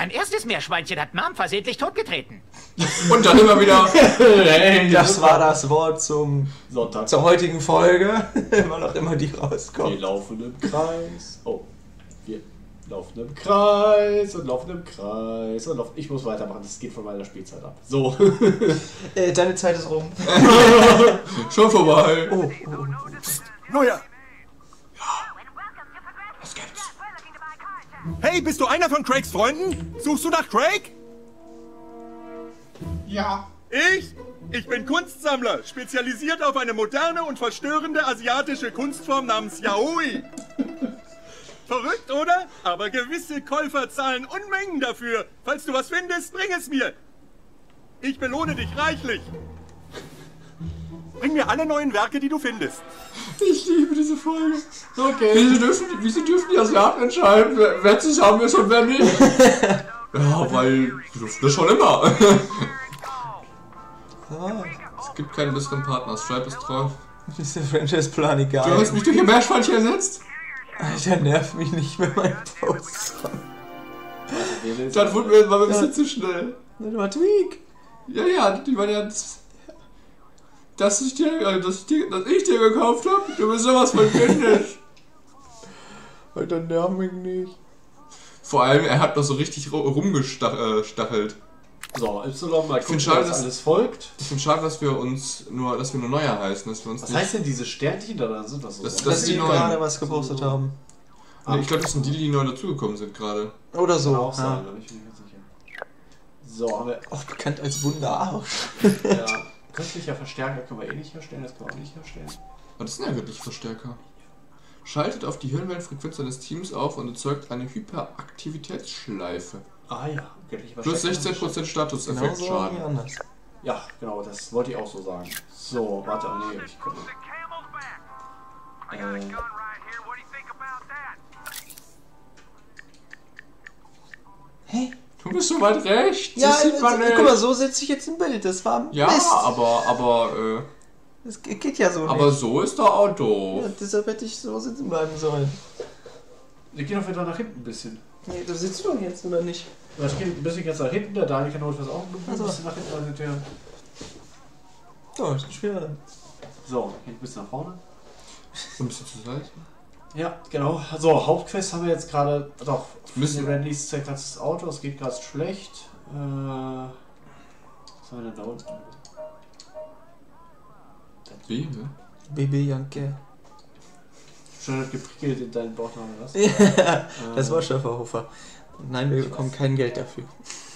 Mein erstes Meerschweinchen hat Mom versehentlich totgetreten. Und dann immer wieder. Das war das Wort zum Sonntag. zur heutigen Folge. Wann auch immer die rauskommt. Wir laufen im Kreis. Oh. Wir laufen im Kreis und laufen im Kreis und laufen. Ich muss weitermachen, das geht von meiner Spielzeit ab. So. Deine Zeit ist rum. Schon vorbei. Oh. Neuer! Was gibt's? Hey, bist du einer von Craigs Freunden? Suchst du nach Craig? Ja. Ich bin Kunstsammler, spezialisiert auf eine moderne und verstörende asiatische Kunstform namens Yaoi. Verrückt, oder? Aber gewisse Käufer zahlen Unmengen dafür. Falls du was findest, bring es mir. Ich belohne dich reichlich. Bring mir alle neuen Werke, die du findest. Ich liebe diese Folge. Okay. Wieso dürfen die Asiaten entscheiden, wer zusammen ist und wer nicht? Ja, weil die dürfen das schon immer. Es gibt keinen besseren Partner. Stripe ist treu. Ist der Franchise-Plan egal. Du hast mich durch ein Meerschweinchen ersetzt? Alter, nervt mich nicht mehr mein Post. Dann wurden wir ein bisschen zu schnell. Das war Tweak. Ja, die waren ja... Dass ich dir gekauft habe, du bist sowas von kindisch. Alter, nerv mich nicht. Vor allem, er hat noch so richtig rumgestachelt. So, Y, mal gucken, schade, was dass- alles folgt. Ich finde schade, dass wir nur neuer heißen. Dass wir uns Was nicht, heißt denn diese Sternchen da? Dann sind das so. Das- Sachen? Dass ist die die neuen. gerade was gepostet haben. Nee, ich glaube, das sind die neu dazugekommen sind gerade. Oder so. Kann auch sein, Ja. da bin ich mir nicht sicher. So, haben wir. Auch bekannt als Wunderarsch. Ja, künstlicher Verstärker können wir eh nicht herstellen, das können wir auch nicht herstellen. Was ist denn der göttliche Verstärker? Schaltet auf die Hirnwellenfrequenz seines Teams auf und erzeugt eine Hyperaktivitätsschleife. Ah ja, göttliche Plus Verstärker. 16% Statuseffekt Genauso wie Schaden. anders. Ja, genau, das wollte ich auch so sagen. So, warte, nee, ich gucke. Hä? Du bist so weit rechts. Ja, das sieht man nicht. guck mal, so sitze ich jetzt im Bild. Das war Ja, Mist. aber Das geht ja so aber nicht. so ist der Auto. Ja, deshalb hätte ich so sitzen bleiben sollen. Wir gehen doch wieder nach hinten ein bisschen. Nee, da sitzt du doch jetzt, oder nicht? Ich gehe ein bisschen jetzt nach hinten, der Daniel kann notfalls auch ein Also. bisschen nach hinten. Dann sind wir Oh, das ist schwer. so, hier ein bisschen nach vorne. Ein bisschen zur Seite. Ja, genau. So, Hauptquest haben wir jetzt gerade. Doch, Müssen- Randys zeigt gerade das Auto, es geht gerade schlecht. Was haben wir denn da unten? Wie, ne? Baby Janke. Schön geprickelt in deinen Bauchnabel, was? Ja, das war Schäferhofer. Nein, wir bekommen kein Geld dafür.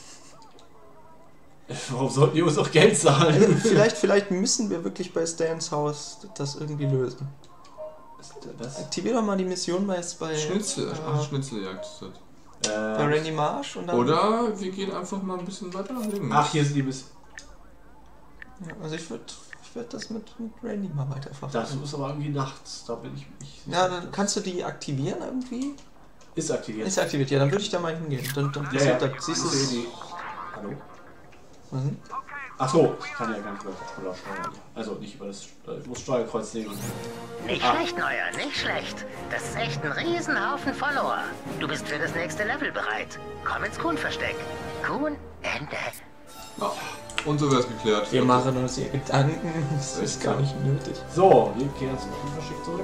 Warum sollten die uns auch Geld zahlen? Vielleicht müssen wir wirklich bei Stans Haus das irgendwie lösen. Was? Aktivier doch mal die Mission bei Schnitzeljagd ist das. bei Randy Marsh und dann. Oder wir gehen einfach mal ein bisschen weiter nach links. Ach, hier sind die bis. Ja, also ich würd das mit Randy mal weiterverfolgen. Das ist aber irgendwie nachts, da bin ich nicht. Ja, dann kannst du die aktivieren irgendwie? Ist aktiviert. Ist aktiviert, ja, dann würde ich da mal hingehen. Dann Ja, passiert ja. das. Siehst du Ich sehe es? die. Hallo? Was denn? Ach so, ich kann ja gar nicht über den Controller steuern. Also nicht über das. Ich muss Steuerkreuz nehmen. Nicht schlecht, Neuer, nicht schlecht. Das ist echt ein Riesenhaufen Follower. Du bist für das nächste Level bereit. Komm ins Kuhn-Versteck. Kuhn, Ende. Ja, und so wär's geklärt. Wir machen uns hier Gedanken. Das ist gar nicht nötig. So, wir gehen zum Versteck zurück.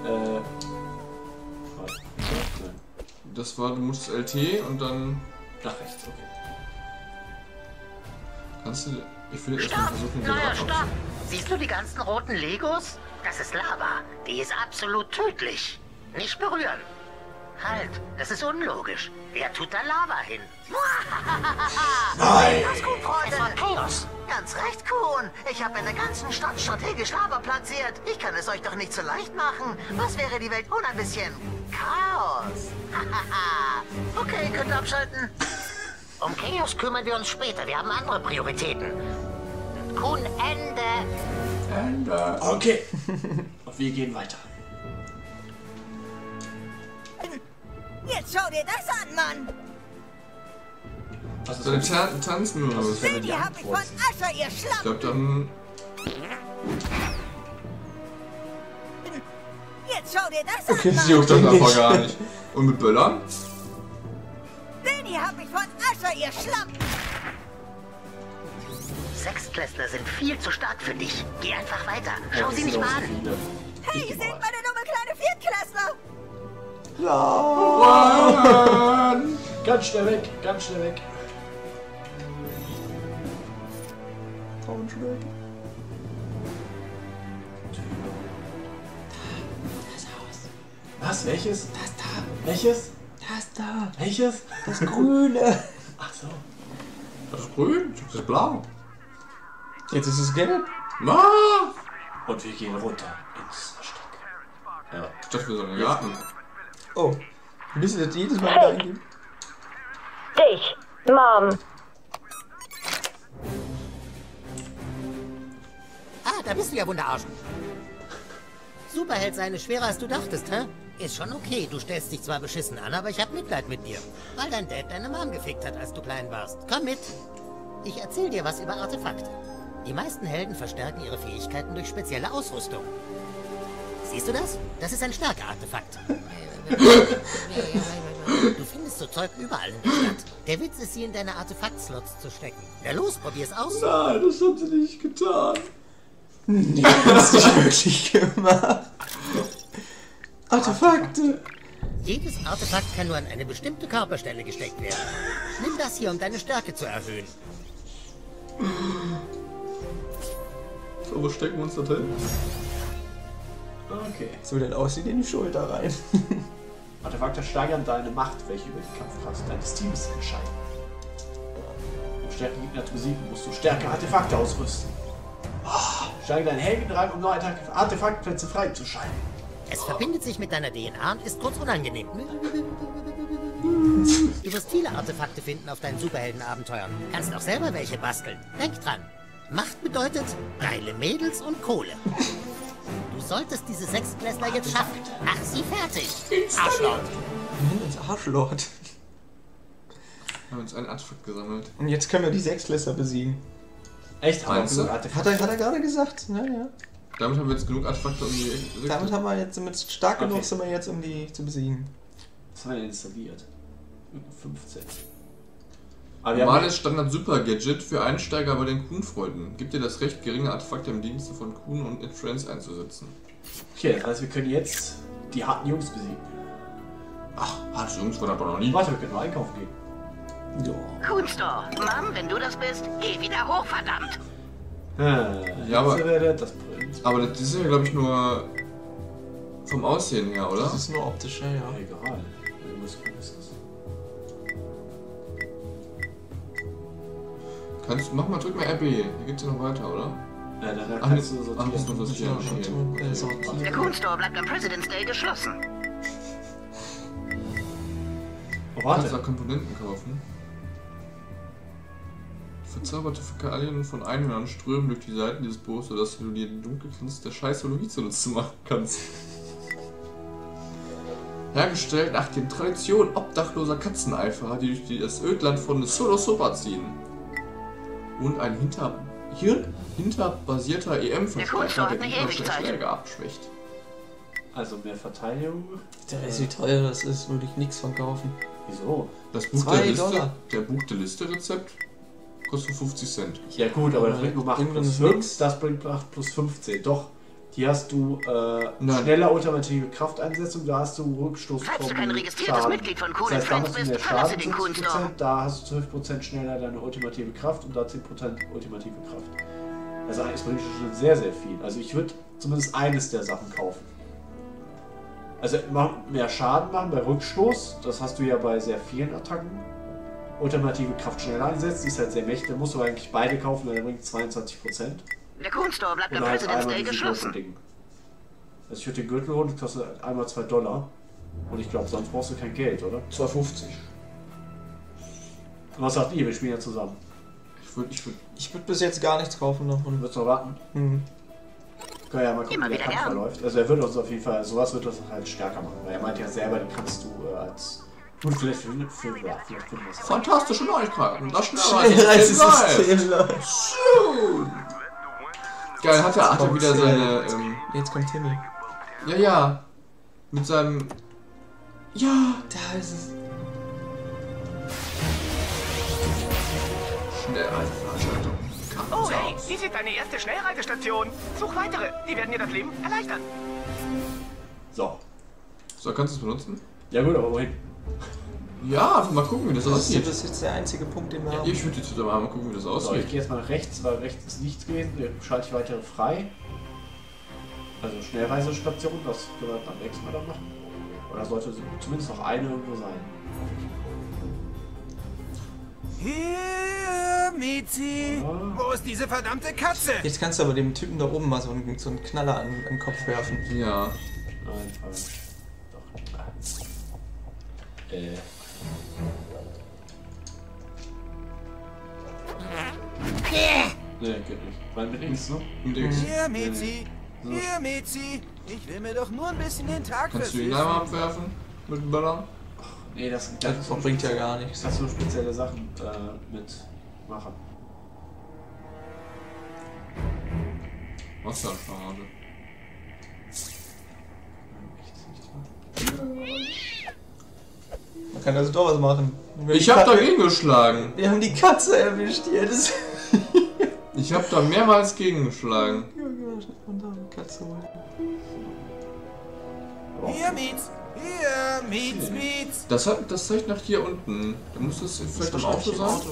Nein. Das war, du musst LT und dann Nach rechts, okay. kannst du. Ich will erstmal Stopp! versuchen, den Neuer, Rad stopp! Siehst du die ganzen roten Legos? Das ist Lava. Die ist absolut tödlich. Nicht berühren. Halt, das ist unlogisch. Wer tut da Lava hin? Nein! Das gut, Freunde. Es war Chaos. Ganz recht, Kuhn. Ich habe in der ganzen Stadt strategisch Lava platziert. Ich kann es euch doch nicht so leicht machen. Was wäre die Welt ohne ein bisschen Chaos? Okay, könnt ihr abschalten. Um Chaos kümmern wir uns später. Wir haben andere Prioritäten. Kuhn, Ende. Okay. Und wir gehen weiter. Jetzt schau dir das an, Mann! Was ist Deine das? Tanzen oder was? wenn wir Die die hab ich von Antwort? Ascher, ihr Ich Schlamm! glaube dann. Jetzt schau dir das Okay, an, sie Mann! juckt Das doch einfach nicht. gar nicht. Und mit Böllern? Den hier hab ich von Ascher, ihr Schlamm! Sechstklässler sind viel zu stark für dich. Geh einfach weiter. Schau Ja, sie nicht das mal sind an. auch so viele. Hey, Ich seht geh mal meine dumme kleine Viertklässler! Run! Ganz schnell weg, ganz schnell weg. Braunschweig. Was? Welches? Das da. Welches? Das da. Welches? Das Grüne. Ach so. Das ist grün, das ist blau. Jetzt ist es gelb. Ah! Und wir gehen runter ins Versteck. Ja. Ich dachte, wir sollen in den Garten. Oh. Müssen wir das jedes Mal wieder eingeben? Dich, Mom. Ah, da bist du ja, Wunderarsch. Superheld sein ist schwerer, als du dachtest, hä? Ist schon okay, du stellst dich zwar beschissen an, aber ich hab Mitleid mit dir. Weil dein Dad deine Mom gefickt hat, als du klein warst. Komm mit. Ich erzähl dir was über Artefakte. Die meisten Helden verstärken ihre Fähigkeiten durch spezielle Ausrüstung. Siehst du das? Das ist ein starker Artefakt. Du findest so Zeug überall in der Stadt. Der Witz ist, sie in deine Artefakt-Slots zu stecken. Na los, probier's aus. Nein, das hat sie nicht getan. Nee, das ist nicht wirklich gemacht. Artefakte. Jedes Artefakt kann nur an eine bestimmte Körperstelle gesteckt werden. Nimm das hier, um deine Stärke zu erhöhen. So, wo stecken wir uns da drin? Okay. So, dann aussieht in die Schulter rein. Artefakte steigern deine Macht, welche über die Kampfkraft deines Teams entscheiden. Um stärkere Gegner zu besiegen, musst du stärkere Artefakte ausrüsten. Steige deinen Heldenrang, um neue Artefaktplätze freizuschalten. Es verbindet sich mit deiner DNA und ist kurz unangenehm. Du wirst viele Artefakte finden auf deinen Superheldenabenteuern. Kannst auch selber welche basteln. Denk dran. Macht bedeutet geile Mädels und Kohle. Du solltest diese Sechstklässler jetzt schaffen. Mach sie fertig. Arschloch. Das Arschlord. Wir haben uns ein Artefakt gesammelt. Und jetzt können wir die Sechsklässler besiegen. Echt? Meinst du? Hat er gerade gesagt? Ja, ja. Damit haben wir jetzt genug Artefakte, um die... Damit haben wir jetzt, sind wir stark genug, Okay. sind wir jetzt, um die zu besiegen. Was haben wir denn installiert? 15. Aber wir haben Normales Standard-Super-Gadget für Einsteiger bei den Kuhn-Freunden. Gibt dir das Recht, geringe Artefakte im Dienste von Kuhn und Influence einzusetzen. okay, das heißt, wir können jetzt die harten Jungs besiegen. Ach, harte Jungs, war das doch noch nie. Warte, wir können mal einkaufen gehen. Kuhnstore. Mom, wenn du das bist, geh wieder hoch, verdammt. Ja, aber- Das bringt. Aber das ist ja, glaube ich, nur vom Aussehen her, oder? Das ist nur optisch, ja. Egal. Mach mal, drück mal RB. Hier geht's ja noch weiter, oder? Ja, dann Ach, kannst du ach, das ist sortieren. nur das hier. Okay. Der Kuhnstore bleibt am President's Day geschlossen. Oh, Du kannst da warte. Komponenten kaufen. Verzauberte Fäkalien von Einhörnern strömen durch die Seiten dieses Buchs, sodass du dir den Dunkelglanz der Scheißologie zunutze machen kannst. Hergestellt nach den Traditionen obdachloser Katzeneiferer, die durch das Ödland von Solo-Sopa ziehen. Und ein hinterbasierter EM-Verstärker, der eine die Schläge abschwächt. Also mehr Verteidigung. Der weiß, wie teuer das ist, würde ich nichts von kaufen. Wieso? Das Buch 2 der Liste, Dollar. der Buch der Liste-Rezept kostet 50 Cent. Ja gut, aber das bringt nur Macht bringt plus uns 5, nix. das bringt Macht plus 15. Doch, hier hast du Nein. schnelle ultimative Krafteinsetzung, da hast du Rückstoß Falls du vom kein registriertes Schaden. Mitglied von Cool Das heißt, da Friends hast du mehr bist, verlasse Schaden den 70%, Kuhnstore. da hast du 12% schneller deine ultimative Kraft und da 10% ultimative Kraft. Also es bringt schon sehr, sehr viel. Also ich würde zumindest eines der Sachen kaufen. Also mehr Schaden machen bei Rückstoß, das hast du ja bei sehr vielen Attacken. Ultimative Kraft schneller einsetzt, die ist halt sehr mächtig, da musst du eigentlich beide kaufen, weil der bringt 22%. Der Kuhnstore bleibt am Oder halt President's einmal Day diese geschlossen. Gürtelding. Also ich würde den Gürtel holen, das kostet halt einmal $2. Und ich glaube, sonst brauchst du kein Geld, oder? 2,50. Und was sagt ihr? Wir spielen ja zusammen. Ich würde bis jetzt gar nichts kaufen davon. Willst du noch warten? Hm. Können ja mal gucken, Immer wie der wieder Kampf gern. verläuft. Also er wird uns auf jeden Fall, sowas wird uns halt stärker machen. Weil er meint ja selber, den kannst du als... Gut, vielleicht finden wir es. Fantastische Neuigkeiten. Das Schneller als schneller das System läuft. Geil, hat er wieder seine... Jetzt kommt Timmy. Ja. Mit seinem... Ja. Da ist es. Schnellreiseveranstaltung. Oh hey, dies ist deine erste Schnellreisestation. Such weitere, die werden dir das Leben erleichtern. So. So, kannst du es benutzen? Ja gut, aber wohin? Ja, einfach mal gucken, wie das aussieht. Das ist jetzt der einzige Punkt, den wir haben. Ich würde jetzt wieder mal gucken, wie das So, ich aussieht. gehe jetzt mal nach rechts, weil rechts ist nichts gewesen. Hier schalte ich weitere frei. Also Schnellreisestation, das können wir beim nächsten Mal dann machen. Oder sollte zumindest noch eine irgendwo sein. Hier, Mizi. Ja. Wo ist diese verdammte Katze? Jetzt kannst du aber dem Typen da oben mal so einen Knaller an den Kopf werfen. Ja. Nein, falsch. Doch. Nee, geht nicht. Weil mit links, ne? Mit X. Hier, Mizi. Hier, Mizi. Ich will mir doch nur ein bisschen den Tag Kannst du ihn versüßen. einmal abwerfen? Mit dem Böller? Nee, das bringt ja gar nichts. Kannst du nur spezielle Sachen mit machen. Wasserschade. Man kann also doch was machen. Ich hab dagegen geschlagen. Wir haben die Katze erwischt hier. Das Ich hab da mehrmals gegengeschlagen. Katze. Hier, Miez. Hier, Miez, Miez. Das zeigt nach hier unten. Da muss das vielleicht im Auto sein.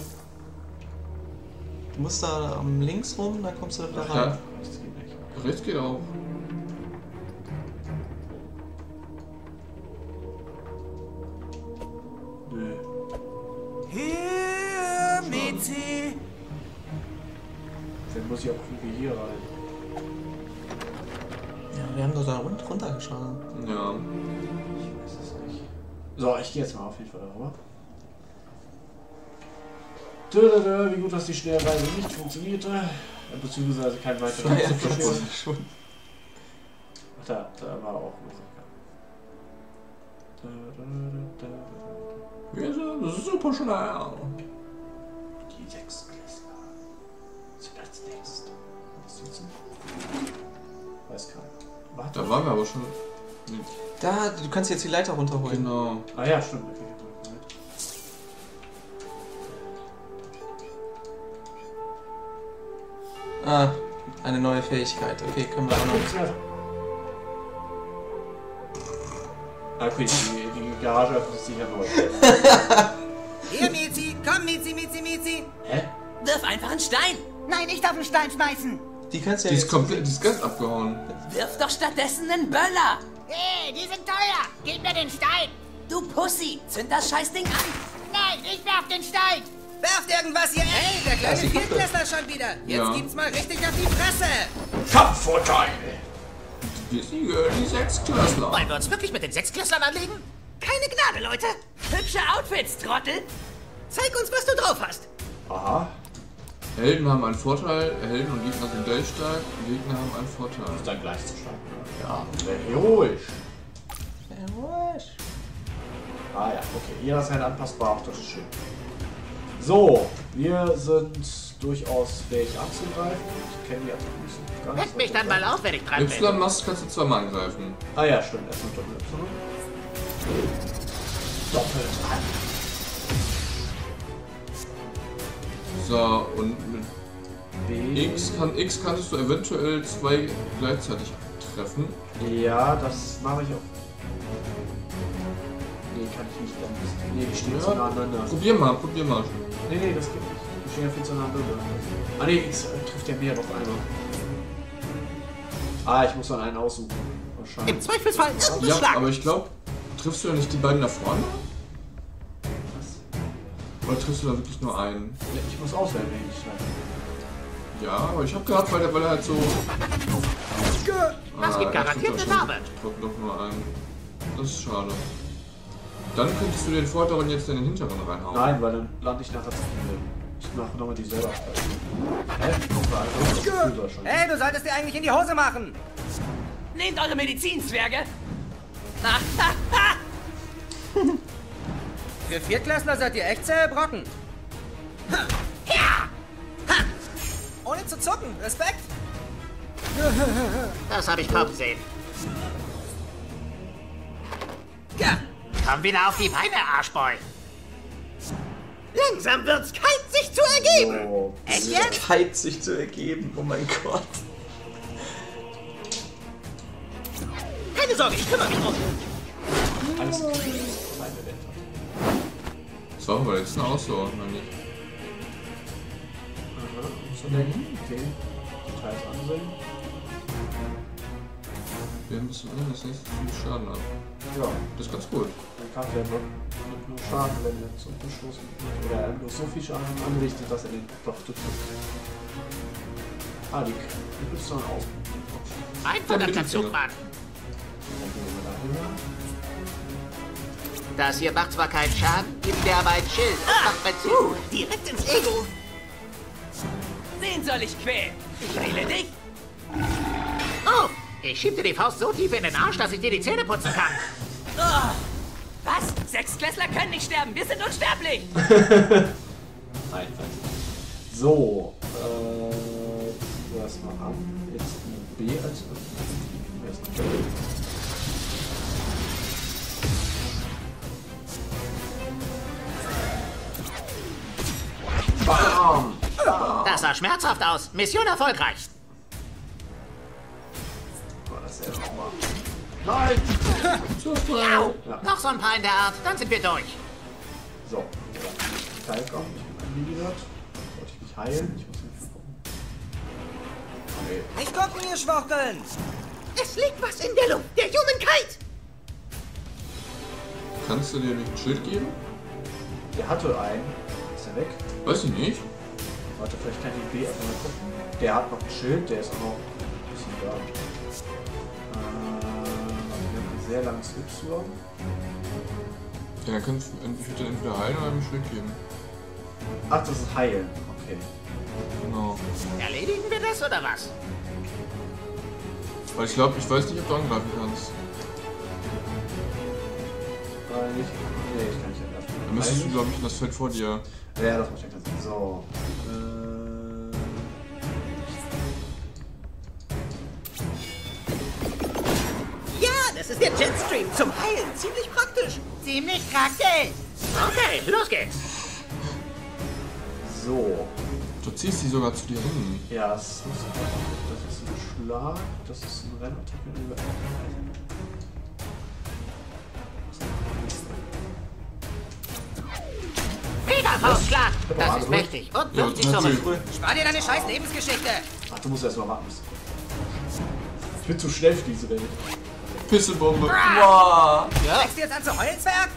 Du musst da links rum, dann kommst du da Ja. rein. Rechts geht auch. Nö. Hier, Mizi. Dann muss ich auch irgendwie hier rein. Ja, wir haben doch da runtergeschaut. Ja. Ich weiß es nicht. So, ich gehe jetzt mal auf jeden Fall darüber. Wie gut, dass die Schnellreise nicht funktionierte. Beziehungsweise kein weiterer Schon. Ach, da war auch Musik. Wir sind super schnell. Die 6 Klässler sind als nächstes. Was sitzen? Weiß keiner. Warte. Da waren wir aber schon. Da, du kannst jetzt die Leiter runterholen. Genau. Ah ja, stimmt. Ah, eine neue Fähigkeit. Okay, können wir auch noch. Okay, die Garage öffnet sich ja neu. Hier, Mizi. Komm, Mizi, Mizi, Mizi. Hä? Wirf einfach einen Stein. Nein, ich darf einen Stein schmeißen. Die kannst du Die ja ist jetzt... komplett, die ist ganz abgehauen. Wirf doch stattdessen einen Böller. Hey, die sind teuer. Gib mir den Stein. Du Pussy, zünd das Scheißding an. Nein, ich werf den Stein. Werft irgendwas hier. Hey, der kleine Viertklässler schon wieder. Jetzt Ja. gibt's mal richtig auf die Fresse. Kampfvorteil! Wir sind die Sechsklässler. Wollen wir uns wirklich mit den Sechsklässlern anlegen? Keine Gnade, Leute. Hübsche Outfits, Trottel. Zeig uns, was du drauf hast. Aha. Helden haben einen Vorteil, Helden und Gegner sind gleich stark, Gegner haben einen Vorteil. Ist dann gleich zu stark. Ja, sehr heroisch. Ah ja, okay. Jeder ist halt anpassbar, auch das ist schön. So, wir sind durchaus fähig anzugreifen. Ich kenne die Attacken nicht gar nicht. Weckt mich dann mal auf, wenn ich dran bin. Y machst, kannst du zweimal angreifen. Ah ja, stimmt. Erstmal Doppel Y. Doppelt an. So, und mit B. X kannst du eventuell zwei gleichzeitig treffen. Ja, das mache ich auch. Nee, kann ich nicht ganz. Nee, die stehen zu nah aneinander. Probier mal. Nee, das geht nicht. Die stehen ja viel zu nah aneinander. Ah nee, X trifft ja mehr auf einmal. Ah, ich muss dann einen aussuchen. Wahrscheinlich. Im Zweifelsfall Ja, schlagen. aber ich glaube, triffst du ja nicht die beiden da vorne? Oder triffst du da wirklich nur einen? Ja, ich muss auswählen, wen ich schlage. Ja, aber ich habe gehabt, weil er halt so... Das gibt garantiert eine Narbe. Ich drück doch nur einen. Das ist schade. Dann könntest du den vorderen jetzt in den hinteren reinhauen. Nein, weil dann lande ich nachher zu viel. Ich mache nochmal die selber. Hä? Guck mal, also, schon. Hey, du solltest dir eigentlich in die Hose machen. Nehmt eure Medizin, Zwerge. Für Viertklässler seid ihr echt zähe Brocken. Ja! Ohne zu zucken. Respekt. Das habe ich kaum gesehen. Ja. Komm wieder auf die Beine, Arschboy. Langsam wird's kalt, sich zu ergeben! Oh, Möglichkeit, sich zu ergeben, oh mein Gott. Keine Sorge, ich kümmere mich drum. alles kleine Welt. Das war aber jetzt auch so, oder nicht? Zu denken, okay. Details ansehen. Wir haben das nicht so viel Schaden ab. Ja. Das ist ganz gut. Dann kann der nur Schaden, wenn er zum Stoßen oder er nur so viel Schaden anrichtet, dass er den doch trifft. Ah, die gibt's dann auf. Ein verdammter Zugmann. Dann gehen wir da rüber. Das hier macht zwar keinen Schaden, gibt mir aber ein Schild und macht Benzin. Direkt ins Ego. Den soll ich quälen. Ich wähle dich. Oh, ich schieb dir die Faust so tief in den Arsch, dass ich dir die Zähne putzen kann. Oh. Was? Sechsklässler können nicht sterben. Wir sind unsterblich. Nein. So, erstmal an. Jetzt die B als Bam! Das sah schmerzhaft aus. Mission erfolgreich. War das ja nochmal. Nein! Au. Noch so ein paar in der Art, dann sind wir durch. So, Teil kommt. Ich bin angegliedert. Wollte ich mich heilen? Ich muss mich gucken. Okay. Nicht gucken, ihr Schwuchteln. Es liegt was in der Luft, der Humankind. Kannst du dir nicht ein Schild geben? Der hatte einen. Ist er weg? Weiß ich nicht. Warte, vielleicht kann ich B einfach mal gucken. Der hat noch ein Schild, der ist auch noch ein bisschen da. Wir haben ein sehr langes Y. Ja, dann kannst du entweder heilen oder ein Schild geben. Ach, das ist heilen. Okay. Genau. Erledigen wir das oder was? Weil ich weiß nicht, ob du angreifen kannst. Nee, ich kann nicht angreifen. Dann müsstest du, glaube ich, in das Feld vor dir. Ja, das macht ja keinen Sinn. So. Ja, das ist der Jetstream zum Heilen. Ziemlich praktisch. Ziemlich praktisch. Okay, los geht's. So. Du ziehst sie sogar zu dir hin. Ja, das ist ein Schlag. Das ist ein Rennattacke über. Mega-Faustschlag. Das ist mächtig. Und 50 zurück. Spar dir deine scheiß Lebensgeschichte. Ach, du musst erst mal warten. Ich bin zu schnell für diese Welt. Pissebombe. Wow. Ja. Fängst du jetzt an zu heulen, Zwerg?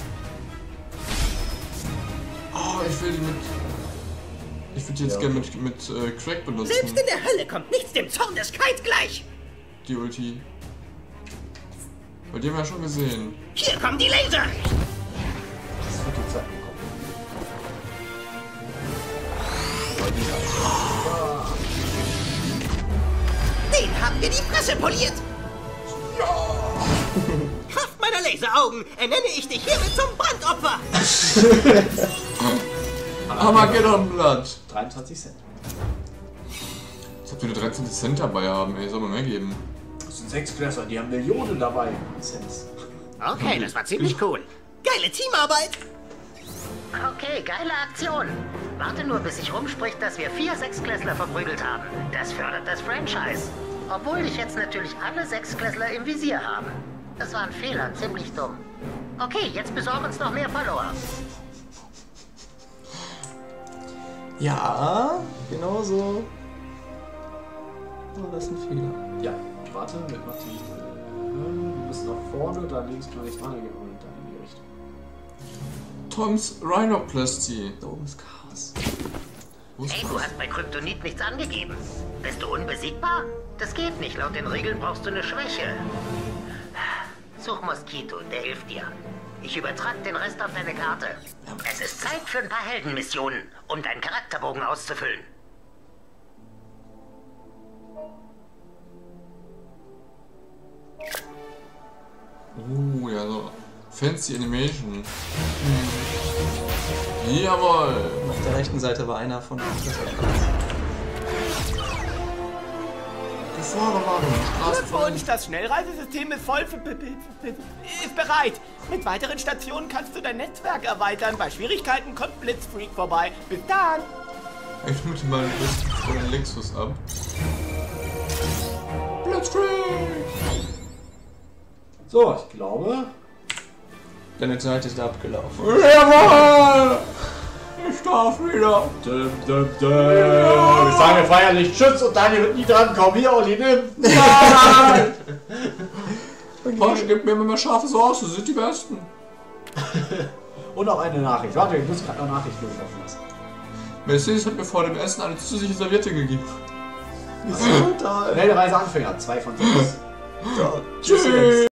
Oh, ich will die mit. Ich würde jetzt gerne mit Crack benutzen. Selbst in der Hölle kommt nichts dem Zorn des Kite gleich. Die Ulti. Bei dir haben wir ja schon gesehen. Hier kommen die Laser. Das wird die Zeit bekommen. Den haben wir die Fresse poliert. Kraft meiner Laseraugen ernenne ich dich hiermit zum Brandopfer. Armageddon-Blatt. 23 Cent. Als ob wir nur 13 Cent dabei haben, ey. Soll man mehr geben? Das sind 6 Klässler, die haben Millionen dabei. Cents. Okay, das war ziemlich cool. Geile Teamarbeit. Okay, geile Aktion. Warte nur, bis sich rumspricht, dass wir 4 Sechsklässler verprügelt haben. Das fördert das Franchise. Obwohl dich jetzt natürlich alle Sechsklässler im Visier haben. Das war ein Fehler, ziemlich dumm. Okay, jetzt besorgen uns noch mehr Follower. Ja, genau so. Oh, das ist ein Fehler. Ja, warte, wir müssen nach vorne, da links kann ich reingehen und dann in die Richtung. Toms Rhinoplasty. Da oben ist Chaos. Wo ist Hey, das? du hast bei Kryptonit nichts angegeben. Bist du unbesiegbar? Das geht nicht. Laut den Regeln brauchst du eine Schwäche. Such Moskito, der hilft dir. Ich übertrag den Rest auf deine Karte. Es ist Zeit für ein paar Heldenmissionen, um deinen Charakterbogen auszufüllen. Ja, so. Fancy Animation. Jawohl. Auf der rechten Seite war einer von uns. Die Fahrerwagen, die Straßen voll. Glückwunsch, das Schnellreisesystem ist voll ist bereit. Mit weiteren Stationen kannst du dein Netzwerk erweitern. Bei Schwierigkeiten kommt Blitzfreak vorbei. Bis dann! Ich mute mal ein bisschen von den Lexus ab. Blitzfreak! So, ich glaube... Deine Zeit ist abgelaufen. Jawohl! Ich darf wieder. Wir sagen feierlich Tschüss und Daniel wird nie dran kommen. Hier, Olli, nimm! Nein! Porsche gibt mir immer mehr scharfe Soße, sind die Besten. Und noch eine Nachricht. Warte, ich muss gerade noch Nachrichten laufen lassen. Mercedes hat mir vor dem Essen eine zusätzliche Serviette gegeben. Wieso? Schnelle Reiseanfänger, 2 von 6. Ja, Tschüss!